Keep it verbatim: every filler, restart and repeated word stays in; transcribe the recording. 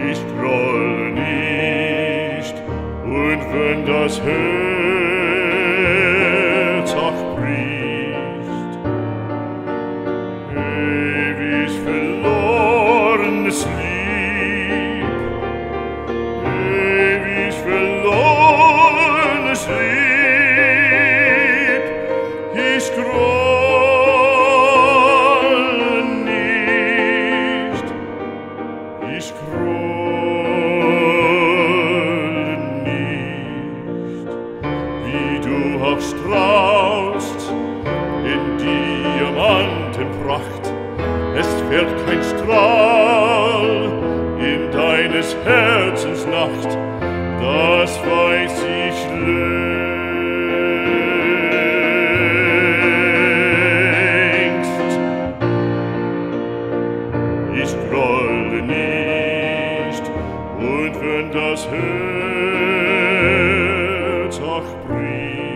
Ich grolle nicht, und wenn das Herz auch bricht, ewig verlorenes Lieb, ewig verlorenes Lieb, ich grolle nicht, ich grolle nicht, wie du auch strahlst in Diamantenpracht, es fällt kein Strahl in deines Herzens Nacht, das weiß ich längst. Ich grolle nicht, und wenn das Herz auch bricht,